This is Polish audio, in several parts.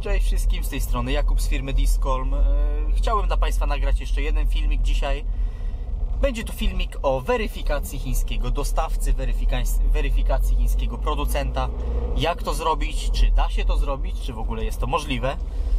Cześć wszystkim, z tej strony Jakub z firmy Discolm. Chciałem dla Państwa nagrać jeszcze jeden filmik dzisiaj. Będzie to filmik o weryfikacji chińskiego dostawcy, weryfikacji chińskiego producenta. Jak to zrobić, czy da się to zrobić, czy w ogóle jest to możliwe.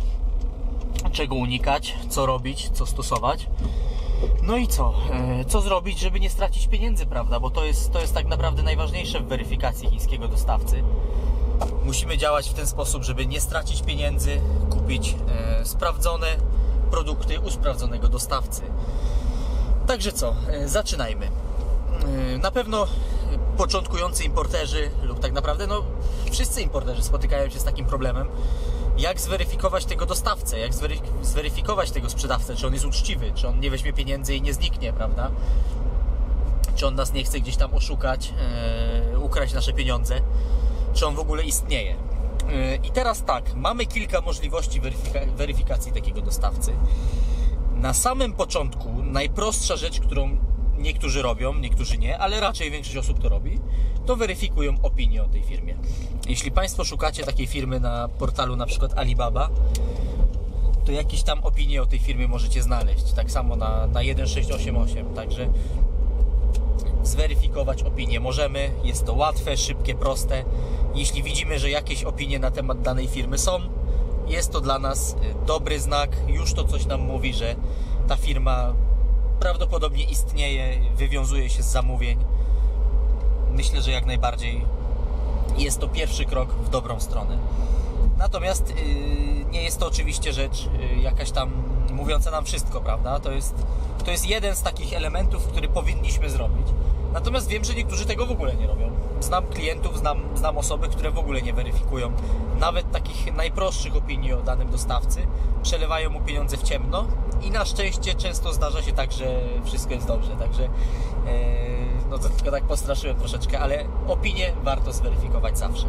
Czego unikać, co robić, co stosować. No i co? Co zrobić, żeby nie stracić pieniędzy, prawda? Bo to jest tak naprawdę najważniejsze w weryfikacji chińskiego dostawcy. Musimy działać w ten sposób, żeby nie stracić pieniędzy, kupić sprawdzone produkty u sprawdzonego dostawcy. Także co? Zaczynajmy. Na pewno początkujący importerzy lub tak naprawdę wszyscy importerzy spotykają się z takim problemem, jak zweryfikować tego dostawcę, jak zweryfikować tego sprzedawcę, czy on jest uczciwy, czy on nie weźmie pieniędzy i nie zniknie, prawda? Czy on nas nie chce gdzieś tam oszukać, ukraść nasze pieniądze, czy on w ogóle istnieje. I teraz tak, mamy kilka możliwości weryfikacji takiego dostawcy. Na samym początku najprostsza rzecz, którą niektórzy robią, niektórzy nie, ale raczej większość osób to robi, to weryfikują opinię o tej firmie. Jeśli Państwo szukacie takiej firmy na portalu na przykład Alibaba, to jakieś tam opinie o tej firmie możecie znaleźć. Tak samo na 1688, także zweryfikować opinię możemy, jest to łatwe, szybkie, proste. Jeśli widzimy, że jakieś opinie na temat danej firmy są, jest to dla nas dobry znak, już to coś nam mówi, że ta firma prawdopodobnie istnieje, wywiązuje się z zamówień. Myślę, że jak najbardziej jest to pierwszy krok w dobrą stronę. Natomiast nie jest to oczywiście rzecz jakaś tam mówiąca nam wszystko, prawda? To jest jeden z takich elementów, który powinniśmy zrobić. Natomiast wiem, że niektórzy tego w ogóle nie robią. Znam klientów, znam osoby, które w ogóle nie weryfikują nawet takich najprostszych opinii o danym dostawcy. Przelewają mu pieniądze w ciemno i na szczęście często zdarza się tak, że wszystko jest dobrze. Także to tylko tak postraszyłem troszeczkę, ale opinię warto zweryfikować zawsze.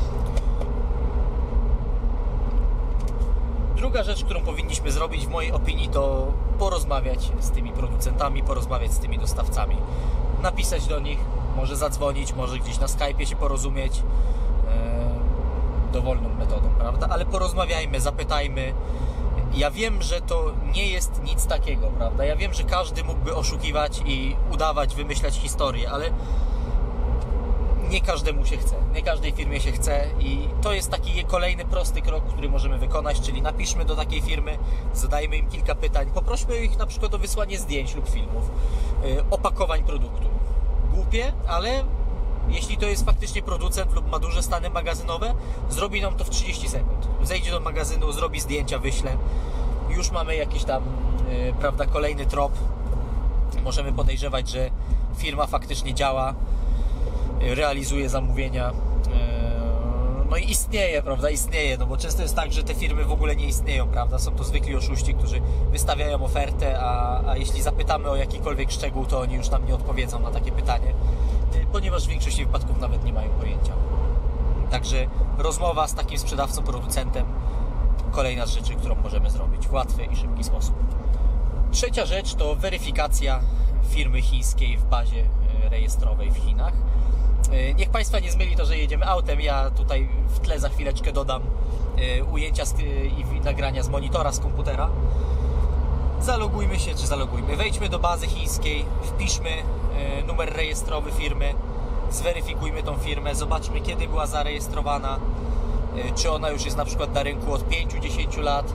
Druga rzecz, którą powinniśmy zrobić w mojej opinii, to porozmawiać z tymi producentami, porozmawiać z tymi dostawcami. Napisać do nich, może zadzwonić, może gdzieś na Skype'ie się porozumieć, dowolną metodą, prawda? Ale porozmawiajmy, zapytajmy. Ja wiem, że to nie jest nic takiego, prawda? Ja wiem, że każdy mógłby oszukiwać i udawać, wymyślać historię, ale nie każdemu się chce, nie każdej firmie się chce i to jest taki kolejny prosty krok, który możemy wykonać, czyli napiszmy do takiej firmy, zadajmy im kilka pytań, poprośmy ich na przykład o wysłanie zdjęć lub filmów, opakowań produktu. Głupie, ale jeśli to jest faktycznie producent lub ma duże stany magazynowe, zrobi nam to w 30 sekund. Zejdzie do magazynu, zrobi zdjęcia, wyśle. Już mamy jakiś tam, prawda, kolejny trop. Możemy podejrzewać, że firma faktycznie działa, realizuje zamówienia, no i istnieje, prawda, istnieje, no bo często jest tak, że te firmy w ogóle nie istnieją, prawda, są to zwykli oszuści, którzy wystawiają ofertę, a jeśli zapytamy o jakikolwiek szczegół, to oni już nam nie odpowiedzą na takie pytanie, ponieważ w większości wypadków nawet nie mają pojęcia. Także rozmowa z takim sprzedawcą, producentem, kolejna z rzeczy, którą możemy zrobić w łatwy i szybki sposób. Trzecia rzecz to weryfikacja firmy chińskiej w bazie rejestrowej w Chinach. Niech Państwa nie zmyli to, że jedziemy autem. Ja tutaj w tle za chwileczkę dodam ujęcia i nagrania z monitora, z komputera. Wejdźmy do bazy chińskiej, wpiszmy numer rejestrowy firmy, zweryfikujmy tą firmę, zobaczmy, kiedy była zarejestrowana, czy ona już jest na przykład na rynku od 5-10 lat.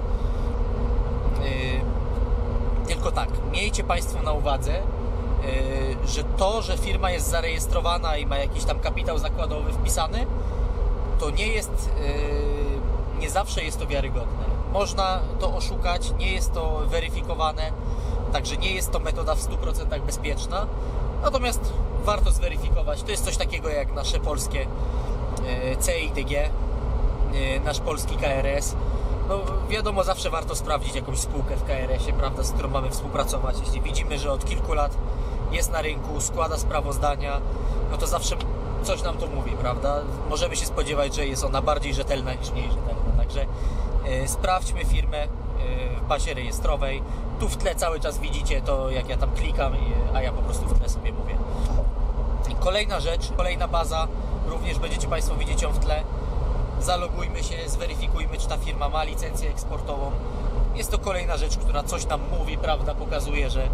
Tylko tak, miejcie Państwo na uwadze, że to, że firma jest zarejestrowana i ma jakiś tam kapitał zakładowy wpisany, to nie zawsze jest to wiarygodne. Można to oszukać, nie jest to weryfikowane, także nie jest to metoda w 100% bezpieczna, natomiast warto zweryfikować. To jest coś takiego jak nasze polskie CEIDG, nasz polski KRS. No wiadomo, zawsze warto sprawdzić jakąś spółkę w KRS-ie, prawda, z którą mamy współpracować. Jeśli widzimy, że od kilku lat jest na rynku, składa sprawozdania, no to zawsze coś nam to mówi, prawda? Możemy się spodziewać, że jest ona bardziej rzetelna niż mniej rzetelna. Także sprawdźmy firmę w bazie rejestrowej. Tu w tle cały czas widzicie to, jak ja tam klikam, a ja po prostu w tle sobie mówię. Kolejna rzecz, kolejna baza, również będziecie Państwo widzieć ją w tle. Zalogujmy się, zweryfikujmy, czy czy ta firma ma licencję eksportową. Jest to kolejna rzecz, która coś nam mówi, prawda, pokazuje, że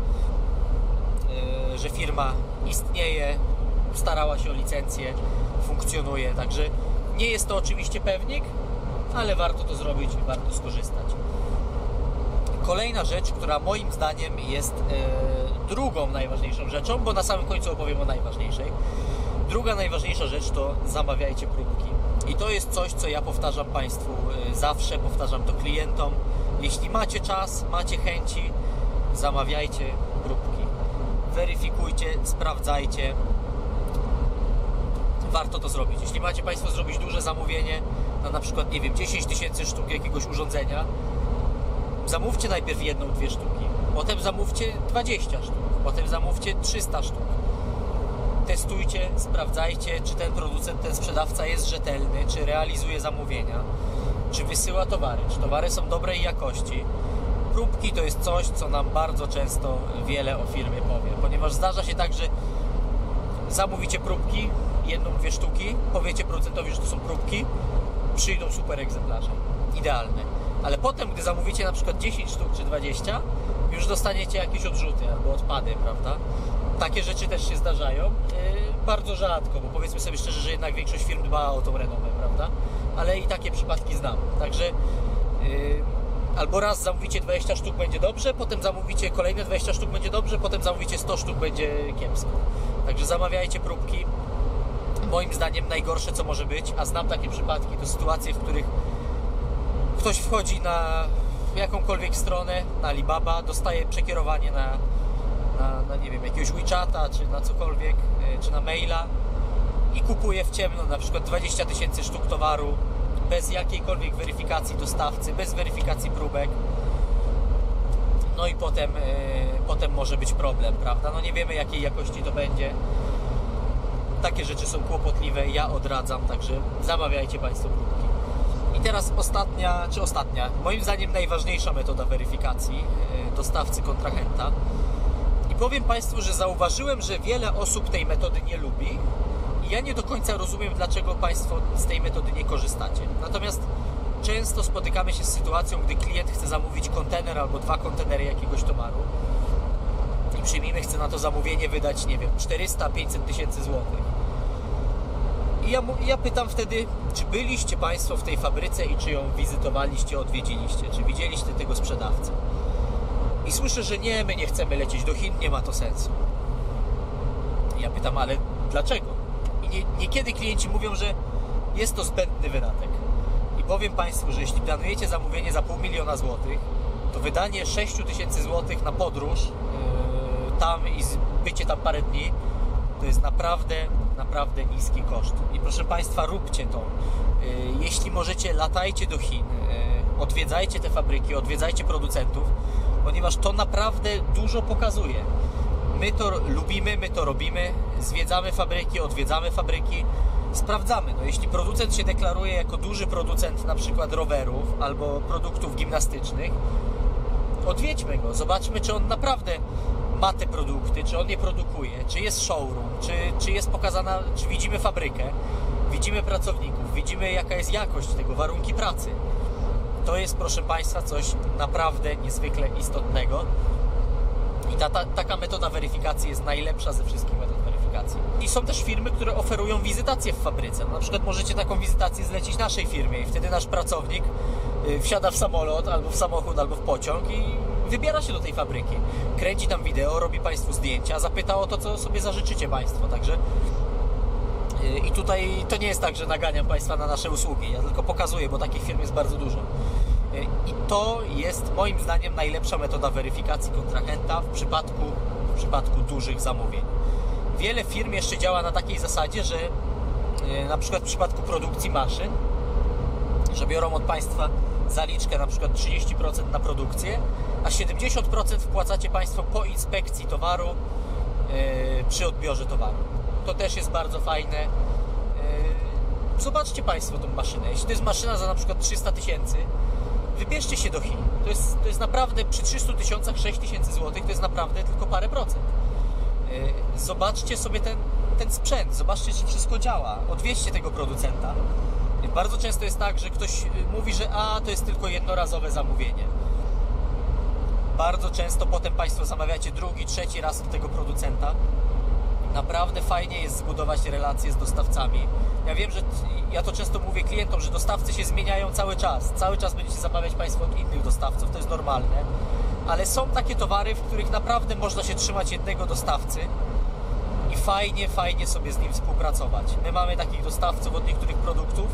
firma istnieje, starała się o licencję, funkcjonuje, także nie jest to oczywiście pewnik, ale warto to zrobić i warto skorzystać. Kolejna rzecz, która moim zdaniem jest drugą najważniejszą rzeczą, bo na samym końcu opowiem o najważniejszej. Druga najważniejsza rzecz to zamawiajcie próbki. I to jest coś, co ja powtarzam Państwu zawsze, powtarzam to klientom. Jeśli macie czas, macie chęci, zamawiajcie próbki. Weryfikujcie, sprawdzajcie. Warto to zrobić. Jeśli macie Państwo zrobić duże zamówienie, na przykład, nie wiem, 10 000 sztuk jakiegoś urządzenia, zamówcie najpierw 1-2 sztuki, potem zamówcie 20 sztuk, potem zamówcie 300 sztuk. Testujcie, sprawdzajcie, czy ten producent, ten sprzedawca jest rzetelny, czy realizuje zamówienia, czy wysyła towary, czy towary są dobrej jakości. Próbki to jest coś, co nam bardzo często wiele o firmie powie, ponieważ zdarza się tak, że zamówicie próbki, 1-2 sztuki, powiecie producentowi, że to są próbki, przyjdą super egzemplarze, idealne. Ale potem, gdy zamówicie na przykład 10 sztuk czy 20, już dostaniecie jakieś odrzuty albo odpady, prawda? Takie rzeczy też się zdarzają, bardzo rzadko, bo powiedzmy sobie szczerze, że jednak większość firm dba o tą renomę, prawda? Ale i takie przypadki znam. Także albo raz zamówicie 20 sztuk, będzie dobrze, potem zamówicie kolejne 20 sztuk, będzie dobrze, potem zamówicie 100 sztuk, będzie kiepsko. Także zamawiajcie próbki. Moim zdaniem najgorsze, co może być, a znam takie przypadki, to sytuacje, w których ktoś wchodzi na jakąkolwiek stronę, na Alibaba, dostaje przekierowanie na nie wiem, jakiegoś WeChata, czy na cokolwiek, czy na maila i kupuje w ciemno na przykład 20 000 sztuk towaru bez jakiejkolwiek weryfikacji dostawcy, bez weryfikacji próbek. No i potem może być problem, prawda? No nie wiemy, jakiej jakości to będzie. Takie rzeczy są kłopotliwe, ja odradzam, także zamawiajcie Państwo próbki. I teraz ostatnia, moim zdaniem najważniejsza metoda weryfikacji dostawcy kontrahenta. I powiem Państwu, że zauważyłem, że wiele osób tej metody nie lubi i ja nie do końca rozumiem, dlaczego Państwo z tej metody nie korzystacie. Natomiast często spotykamy się z sytuacją, gdy klient chce zamówić kontener albo 2 kontenery jakiegoś towaru i przyjmijmy, chce na to zamówienie wydać, nie wiem, 400-500 tysięcy złotych. I ja pytam wtedy, czy byliście Państwo w tej fabryce i czy ją wizytowaliście, odwiedziliście, czy widzieliście tego sprzedawcę. I słyszę, że nie, my nie chcemy lecieć do Chin, nie ma to sensu. I ja pytam, ale dlaczego? I niekiedy klienci mówią, że jest to zbędny wydatek. I powiem Państwu, że jeśli planujecie zamówienie za 500 000 złotych, to wydanie 6 000 złotych na podróż tam i bycie tam parę dni, to jest naprawdę niski koszt. I proszę Państwa, róbcie to. Jeśli możecie, latajcie do Chin, odwiedzajcie te fabryki, odwiedzajcie producentów, ponieważ to naprawdę dużo pokazuje. My to lubimy, my to robimy, zwiedzamy fabryki, odwiedzamy fabryki, sprawdzamy. No, jeśli producent się deklaruje jako duży producent na przykład rowerów albo produktów gimnastycznych, odwiedźmy go, zobaczmy, czy on naprawdę ma te produkty, czy on je produkuje, czy jest showroom, czy jest pokazana, czy widzimy fabrykę, widzimy pracowników, widzimy, jaka jest jakość tego, warunki pracy. To jest, proszę Państwa, coś naprawdę niezwykle istotnego i taka metoda weryfikacji jest najlepsza ze wszystkich metod weryfikacji. I są też firmy, które oferują wizytację w fabryce. Na przykład możecie taką wizytację zlecić naszej firmie i wtedy nasz pracownik wsiada w samolot, albo w samochód, albo w pociąg i wybiera się do tej fabryki. Kręci tam wideo, robi Państwu zdjęcia, zapyta o to, co sobie zażyczycie Państwo. Także i tutaj to nie jest tak, że naganiam Państwa na nasze usługi. Ja tylko pokazuję, bo takich firm jest bardzo dużo. I to jest moim zdaniem najlepsza metoda weryfikacji kontrahenta w przypadku dużych zamówień. Wiele firm jeszcze działa na takiej zasadzie, że na przykład w przypadku produkcji maszyn, że biorą od Państwa zaliczkę na przykład 30% na produkcję, a 70% wpłacacie Państwo po inspekcji towaru przy odbiorze towaru. To też jest bardzo fajne. Zobaczcie Państwo tą maszynę. Jeśli to jest maszyna za na przykład 300 tysięcy, wybierzcie się do Chin. To jest naprawdę przy 300 tysiącach 6 000 złotych, to jest naprawdę tylko parę procent. Zobaczcie sobie ten sprzęt, zobaczcie, czy wszystko działa. Odwiedźcie tego producenta Bardzo często jest tak, że ktoś mówi, że to jest tylko jednorazowe zamówienie. Bardzo często potem Państwo zamawiacie drugi, trzeci raz od tego producenta. Naprawdę fajnie jest zbudować relacje z dostawcami. Ja wiem, że ja to często mówię klientom, że dostawcy się zmieniają cały czas. Cały czas będziecie zamawiać Państwo od innych dostawców, to jest normalne. Ale są takie towary, w których naprawdę można się trzymać jednego dostawcy i fajnie sobie z nim współpracować. My mamy takich dostawców od niektórych produktów,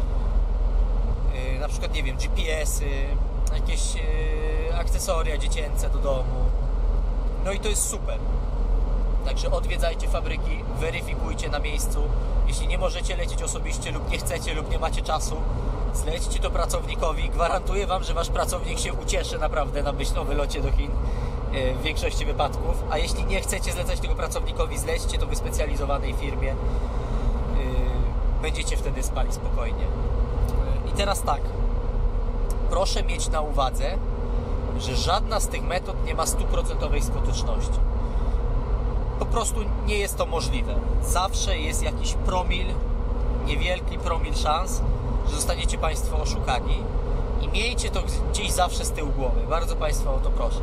na przykład, nie wiem, GPS-y, jakieś akcesoria dziecięce do domu. No i to jest super. Także odwiedzajcie fabryki, weryfikujcie na miejscu. Jeśli nie możecie lecieć osobiście lub nie chcecie lub nie macie czasu, zlećcie to pracownikowi. Gwarantuję Wam, że Wasz pracownik się ucieszy naprawdę na myśl o wylocie do Chin w większości wypadków. A jeśli nie chcecie zlecać tego pracownikowi, zlećcie to wyspecjalizowanej firmie. Będziecie wtedy spali spokojnie. I teraz tak, proszę mieć na uwadze, że żadna z tych metod nie ma 100% skuteczności. Po prostu nie jest to możliwe. Zawsze jest jakiś promil, niewielki promil szans, że zostaniecie Państwo oszukani i miejcie to gdzieś zawsze z tyłu głowy. Bardzo Państwa o to proszę.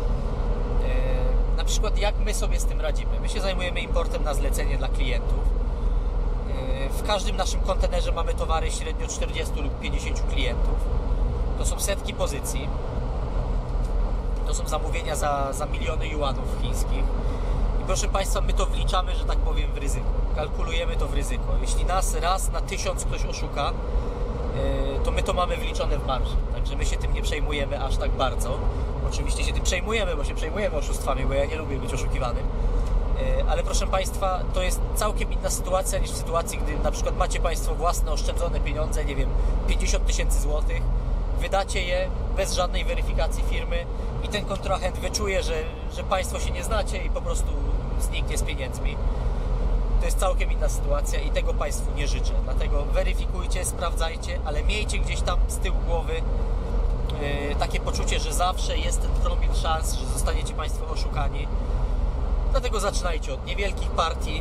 Na przykład jak my sobie z tym radzimy? My się zajmujemy importem na zlecenie dla klientów. W każdym naszym kontenerze mamy towary średnio 40 lub 50 klientów. To są setki pozycji. To są zamówienia za miliony juanów chińskich. I proszę Państwa, my to wliczamy, że tak powiem, w ryzyko. Kalkulujemy to w ryzyko. Jeśli nas raz na 1000 ktoś oszuka, to my to mamy wliczone w marży. Także my się tym nie przejmujemy aż tak bardzo. Oczywiście się tym przejmujemy, bo się przejmujemy oszustwami, bo ja nie lubię być oszukiwanym. Ale proszę Państwa, to jest całkiem inna sytuacja niż w sytuacji, gdy na przykład macie Państwo własne oszczędzone pieniądze, nie wiem, 50 000 złotych, wydacie je bez żadnej weryfikacji firmy i ten kontrahent wyczuje, że Państwo się nie znacie i po prostu zniknie z pieniędzmi. To jest całkiem inna sytuacja i tego Państwu nie życzę. Dlatego weryfikujcie, sprawdzajcie, ale miejcie gdzieś tam z tyłu głowy takie poczucie, że zawsze jest ten promil szans, że zostaniecie Państwo oszukani. Dlatego zaczynajcie od niewielkich partii.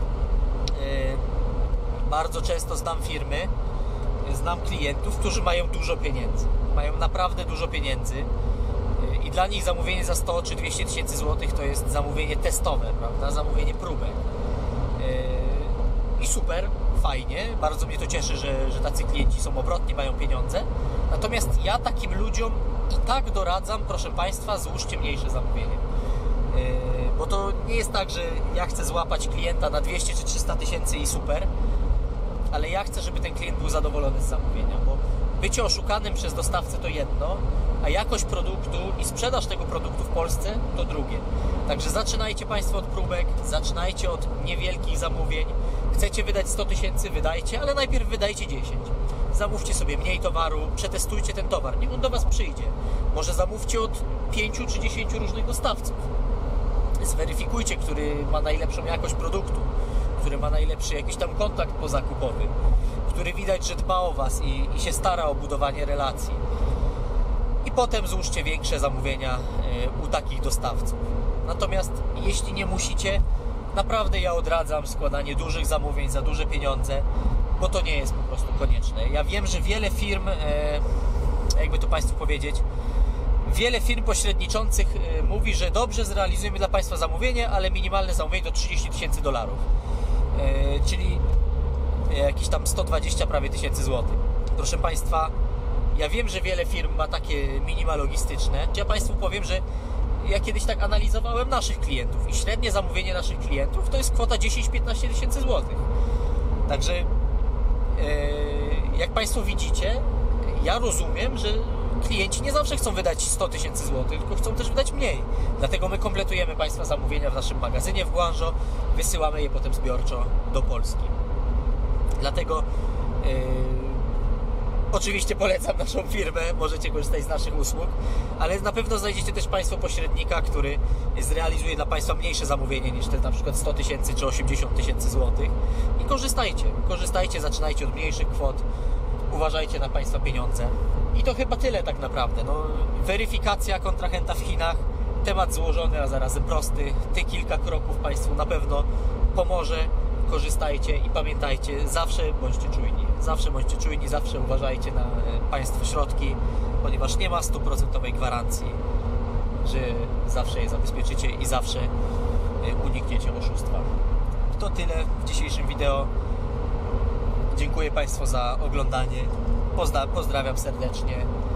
Bardzo często znam firmy, znam klientów, którzy mają dużo pieniędzy. Mają naprawdę dużo pieniędzy i dla nich zamówienie za 100 czy 200 000 złotych to jest zamówienie testowe, prawda? Zamówienie próbek. I super, fajnie, bardzo mnie to cieszy, że tacy klienci są obrotni, mają pieniądze. Natomiast ja takim ludziom i tak doradzam, proszę Państwa, złóżcie mniejsze zamówienie. Bo to nie jest tak, że ja chcę złapać klienta na 200 czy 300 tysięcy i super, ale ja chcę, żeby ten klient był zadowolony z zamówienia, bo bycie oszukanym przez dostawcę to jedno, a jakość produktu i sprzedaż tego produktu w Polsce to drugie. Także zaczynajcie Państwo od próbek, zaczynajcie od niewielkich zamówień. Chcecie wydać 100 tysięcy, wydajcie, ale najpierw wydajcie 10. Zamówcie sobie mniej towaru, przetestujcie ten towar, niech on do Was przyjdzie. Może zamówcie od 5 czy 10 różnych dostawców. Zweryfikujcie, który ma najlepszą jakość produktu, który ma najlepszy jakiś tam kontakt pozakupowy, który widać, że dba o Was i się stara o budowanie relacji. I potem złóżcie większe zamówienia u takich dostawców. Natomiast jeśli nie musicie, naprawdę ja odradzam składanie dużych zamówień za duże pieniądze, bo to nie jest po prostu konieczne. Ja wiem, że wiele firm, jakby to Państwu powiedzieć, wiele firm pośredniczących mówi, że dobrze, zrealizujemy dla Państwa zamówienie, ale minimalne zamówienie to $30 000, czyli jakieś tam 120 prawie tysięcy złotych. Proszę Państwa, ja wiem, że wiele firm ma takie minima logistyczne. Ja Państwu powiem, że ja kiedyś tak analizowałem naszych klientów i średnie zamówienie naszych klientów to jest kwota 10-15 tysięcy złotych. Także jak Państwo widzicie, ja rozumiem, że klienci nie zawsze chcą wydać 100 tysięcy złotych, tylko chcą też wydać mniej. Dlatego my kompletujemy Państwa zamówienia w naszym magazynie w Guangzhou, wysyłamy je potem zbiorczo do Polski. Dlatego oczywiście polecam naszą firmę, możecie korzystać z naszych usług, ale na pewno znajdziecie też Państwo pośrednika, który zrealizuje dla Państwa mniejsze zamówienie niż te na przykład 100 tysięcy czy 80 tysięcy złotych i korzystajcie, zaczynajcie od mniejszych kwot, uważajcie na Państwa pieniądze. I to chyba tyle tak naprawdę. No, weryfikacja kontrahenta w Chinach, temat złożony, a zarazem prosty. Te kilka kroków Państwu na pewno pomoże. Korzystajcie i pamiętajcie, zawsze bądźcie czujni. Zawsze bądźcie czujni, zawsze uważajcie na państwo środki, ponieważ nie ma 100% gwarancji, że zawsze je zabezpieczycie i zawsze unikniecie oszustwa. To tyle w dzisiejszym wideo. Dziękuję Państwu za oglądanie. Pozdrawiam serdecznie.